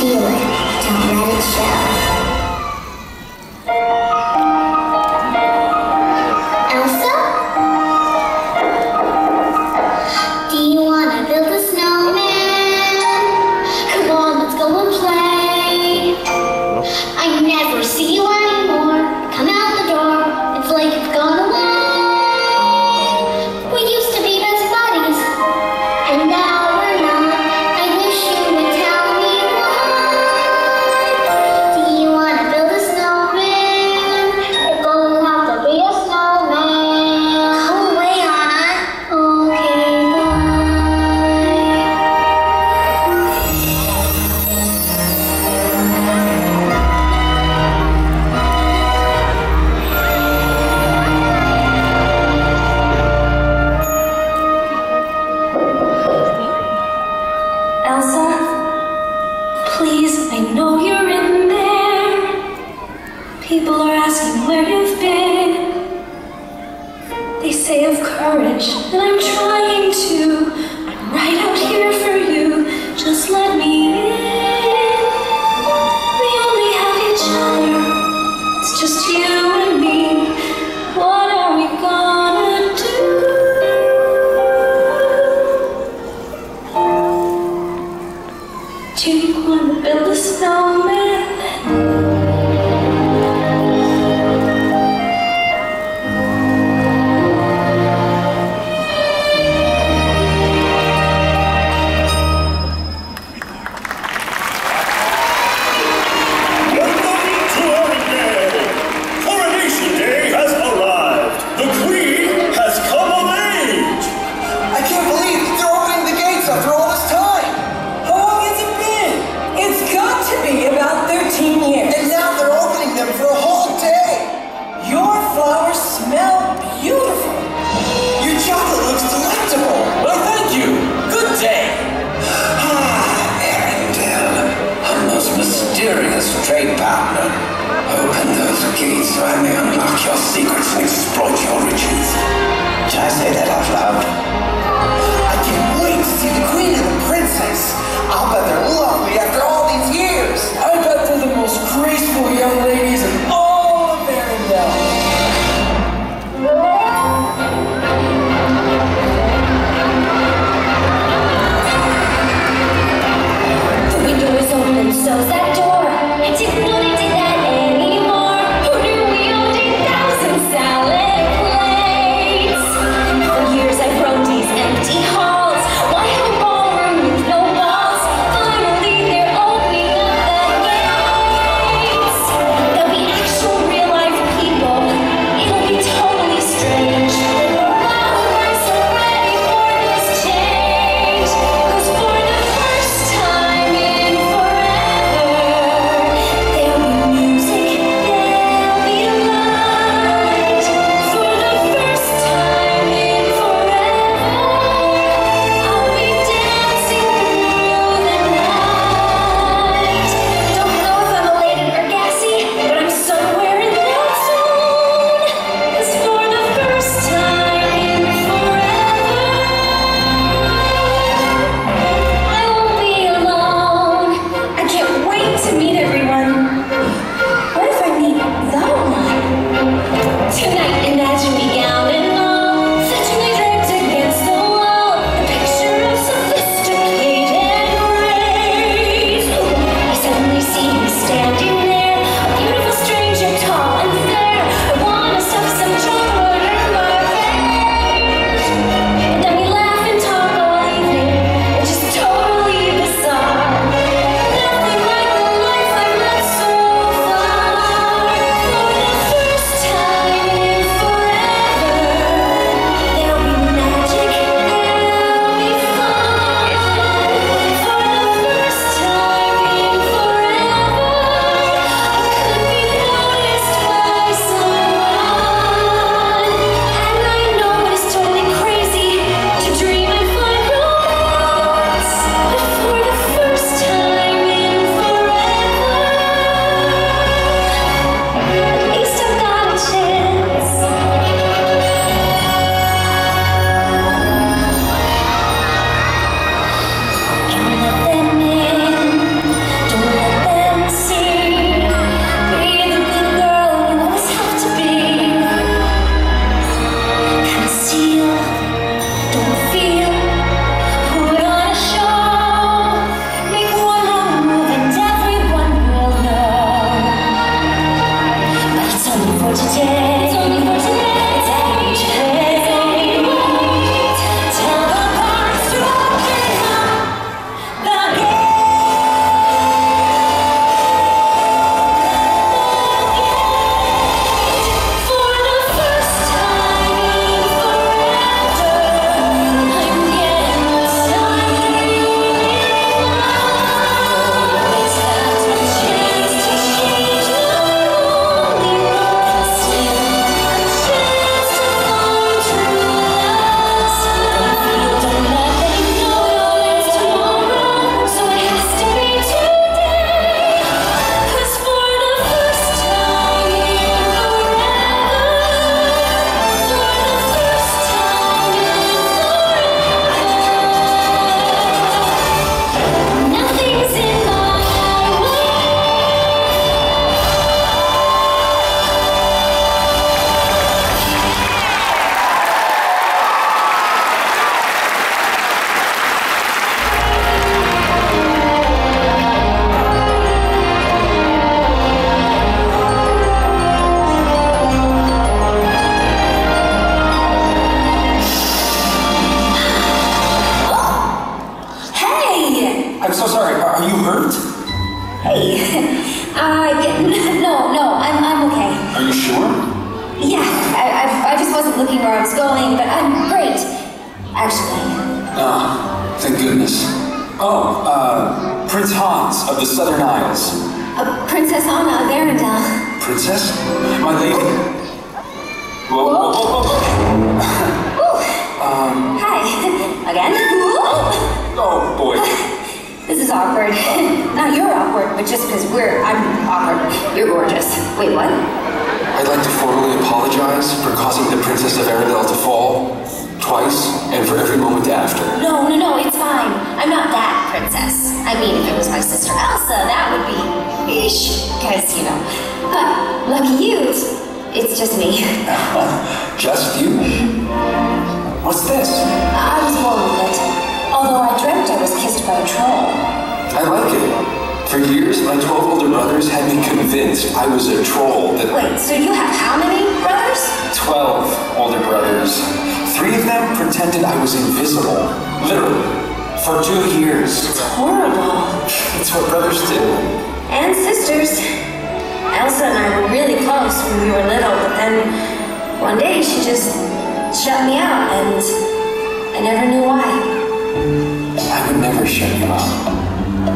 Feel it, don't let it show. Elsa? Do you want to build a snowman? Come on, let's go and play. I never see you anymore. Come out the door, it's like it's gone away. We used to be best buddies, and now we're not. I wish you would tell me why. Do you want to build a snowman? It's gonna have to be a snowman. Go away, Anna. Okay, Elsa, please, I know you're in there. People are asking where you've been. They say of courage, and I'm trying to. I'm right out here for you. Just let me in. We only have each other. It's just you and me. What are we gonna do? Do you want to build a snowman? Welcome to our day. Coronation Day has arrived. The Queen has come of age. I can't believe they're opening the gates after all this time. How long has it been? It's got to be about 13 years. And Hey, no, I'm okay. Are you sure? Yeah, I just wasn't looking where I was going, but I'm great. Actually. Ah, thank goodness. Oh, Prince Hans of the Southern Isles. Princess Anna of Arendelle. Princess? My lady? Whoa. Hi. Again? Oh, boy. This is awkward. Not you're awkward, but just because I'm awkward. You're gorgeous. Wait, what? I'd like to formally apologize for causing the Princess of Arendelle to fall twice and for every moment after. No, it's fine. I'm not that princess. I mean, if it was my sister Elsa, that would be ish, because, you know. But lucky you, it's just me. Just you? What's this? I was born with it. Although I dreamt I was kissed by a troll. I like it. For years, my 12 older brothers had me convinced I was a troll that... Wait, so you have how many brothers? 12 older brothers. 3 of them pretended I was invisible. Literally. For 2 years. It's horrible. It's what brothers do. And sisters. Elsa and I were really close when we were little, but then one day she just shut me out, and I never knew why. I would never shut you out.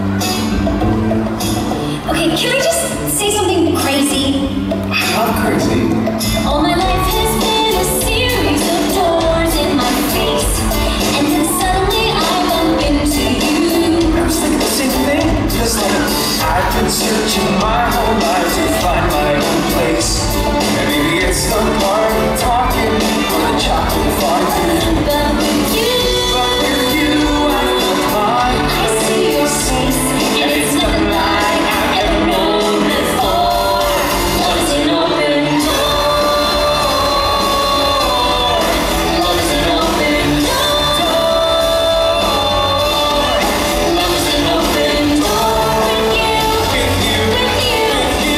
Okay, can I just say something crazy? I love crazy. All my life has been a series of doors in my face, and then suddenly I bump into you. I was thinking the same thing. Just like I've been searching my whole life to find my own place. And maybe it's the party talking or the chocolate fondue. But with you, I feel fine. I see your face, and it's nothing like I've ever known before. Love is an open door. Love is an open door. Love is an open door. With you, with you, with you.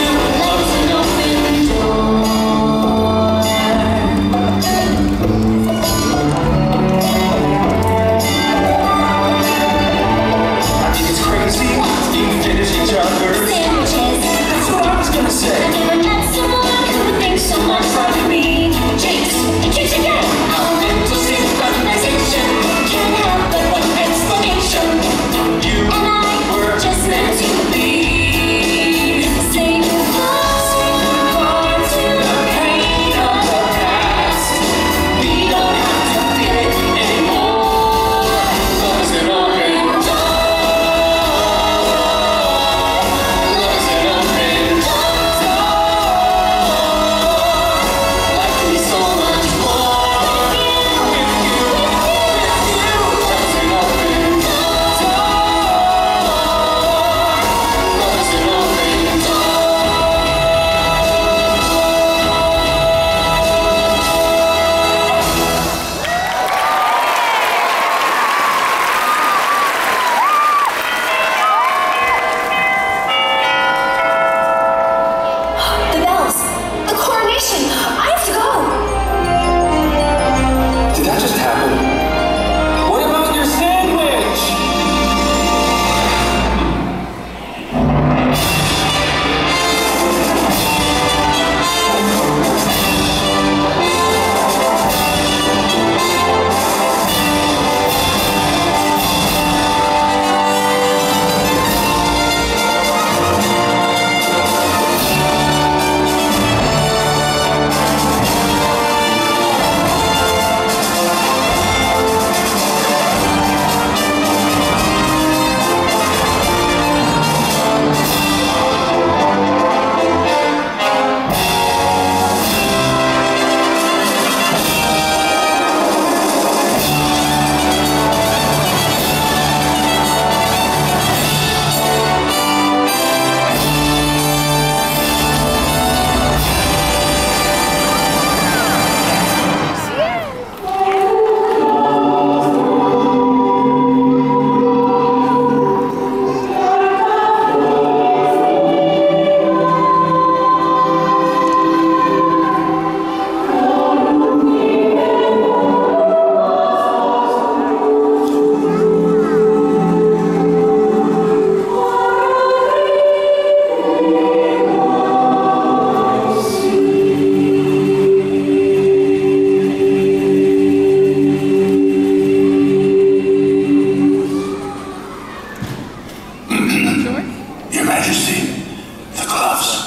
Majesty, the gloves.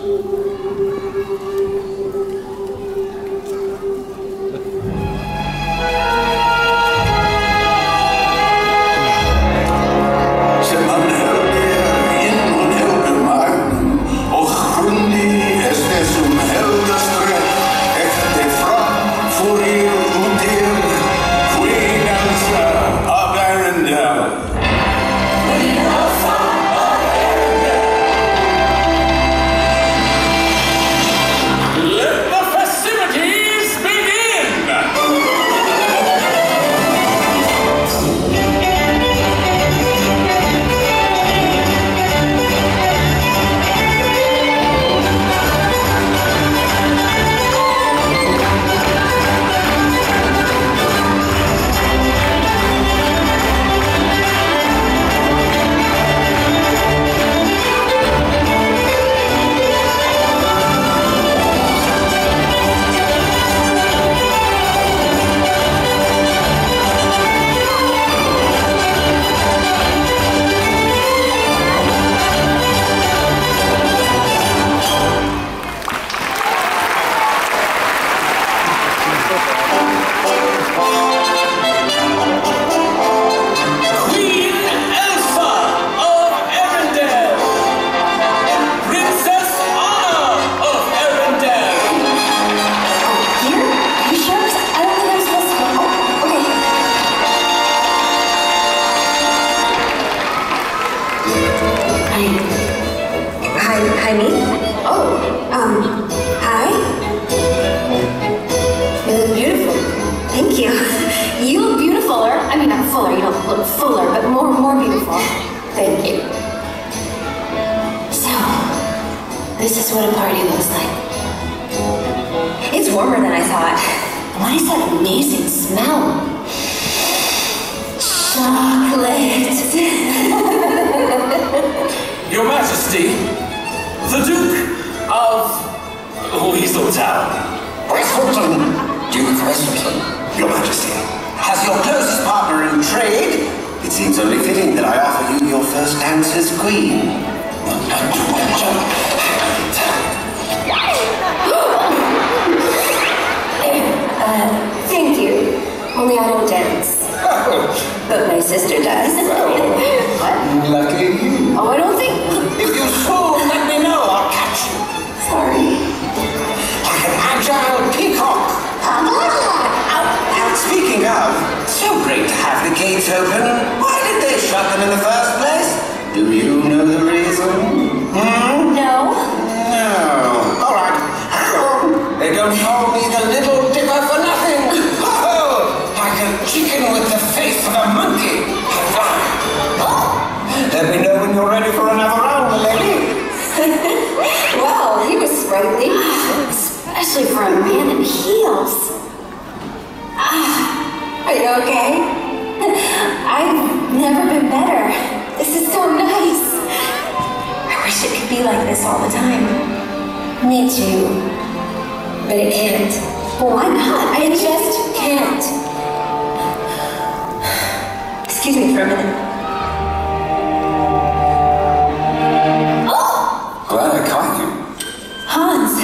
Hi, me? Oh, hi? You look beautiful. Thank you. You look beautifuler. I mean, not fuller. You don't look fuller, but more beautiful. Thank you. So, this is what a party looks like. It's warmer than I thought. What is that amazing smell? Chocolate. Your Majesty, the Duke of Weaseltown. Weaselton, Duke of Weaselton, Your Majesty, as your closest partner in trade, it seems only fitting that I offer you your first dance as queen. Thank you. Only I don't dance. But my sister does. What? Lucky you. Oh, I don't think... If you swoon, let me know. I'll catch you. Sorry. Like an agile peacock. And speaking of, so great to have the gates open. Why did they shut them in the first place? Do you know the reason? Hmm? No. No. All right. They don't call me the Little Dipper for nothing. Like a chicken with the face of a monkey. Let me know when you're ready for another round, lady. Well, he was sprightly. Especially for a man in heels. Are you okay? I've never been better. This is so nice. I wish it could be like this all the time. Me too. But it can't. Well, why not? I just can't. Excuse me for a minute. Oh! Glad I caught you. Hans.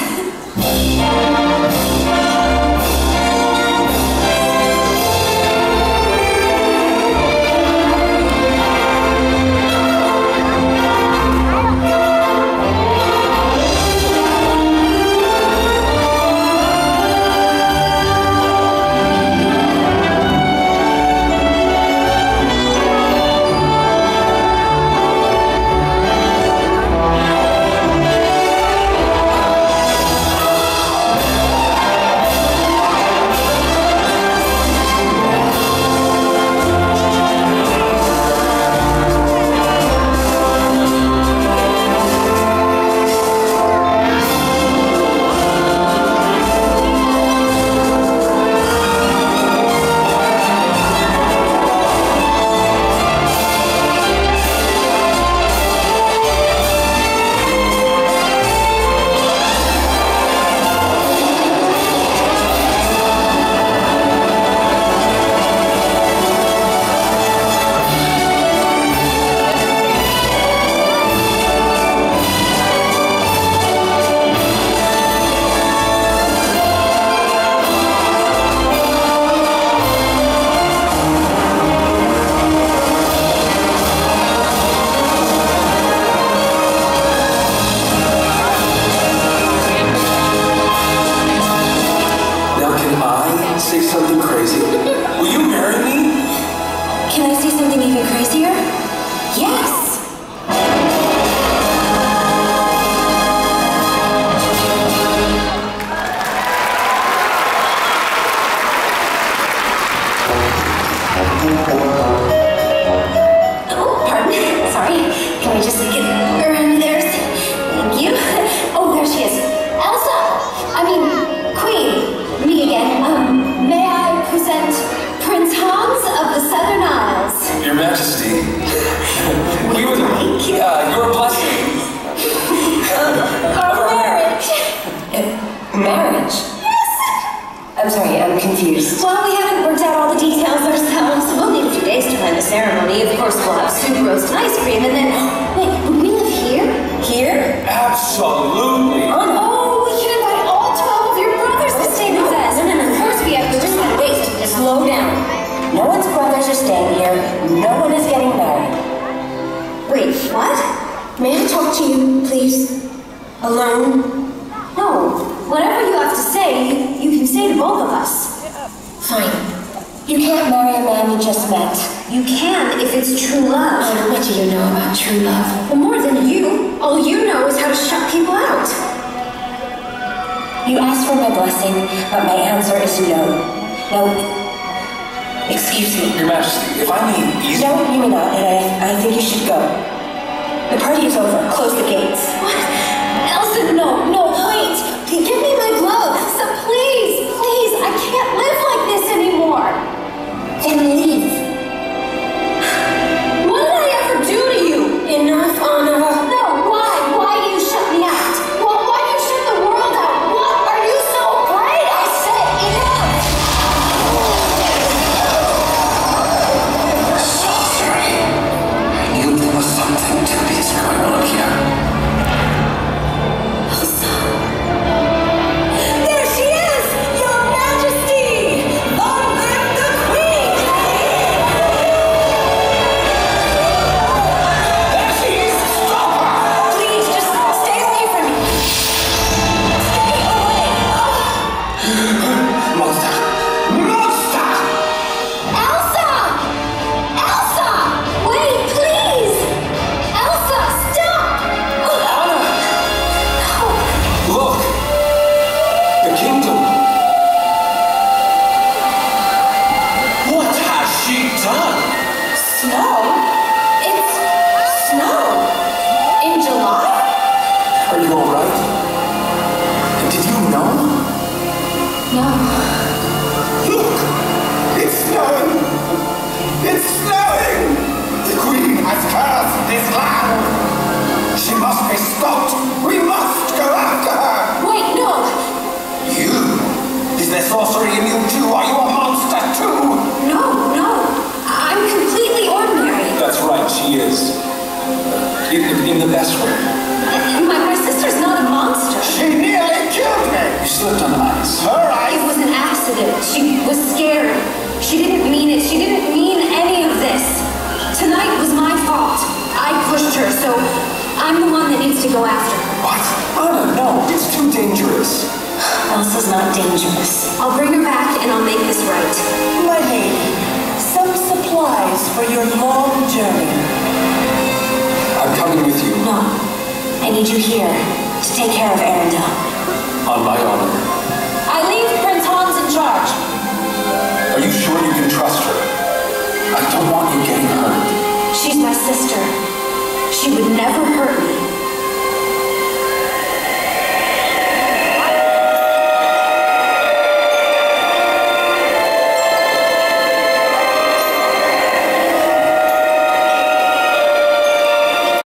to you, please? Alone? No. Whatever you have to say, you can say to both of us. Fine. You can't marry a man you just met. You can if it's true love. Oh, what do you know about true love? Well, more than you. All you know is how to shut people out. You asked for my blessing, but my answer is no. No. Excuse me. Your Majesty, if I may easily... No, you may not, and I think you should go. The party is over. Close the gates. What? Elsa, no, wait. Give me my glove. Elsa, please, I can't live like this anymore. Then leave. What did I ever do to you? Enough, Anna. No, why? Why do you shut me out? Why do you shut the world out? What are you so afraid? I said enough. Sorcery. I knew there was something to this going on here. There she is, Your Majesty! Long live the Queen! There she is! Stop her! Please, just stay away from me. Stay away. Monster! Monster! Elsa! Elsa! Wait, please! Elsa, stop! Anna! Look! The kingdom! What has she done? Snow? It's snow. In July? Are you alright? Did you know? No. Look! It's snowing! It's snowing! The Queen has cursed this land! She must be stopped! We must go after her! Wait, no. You? Is there sorcery in you too? Are you a monster too? No. I'm completely ordinary. That's right, she is. In the best way. My sister's not a monster. She nearly killed me! You slipped on ice. Her It eyes... was an accident. She was scared. She didn't mean it. She didn't mean any of this. Tonight was my fault. I pushed her, so I'm the one that needs to go after her. What? Anna, no, it's too dangerous. Elsa's not dangerous. I'll bring her back and I'll make this right. My lady, some supplies for your long journey. I'm coming with you. No, I need you here to take care of Arendelle. On my honor. I leave Prince Hans in charge. Are you sure you can trust her? I don't want you getting hurt. She's my sister. She would never hurt me.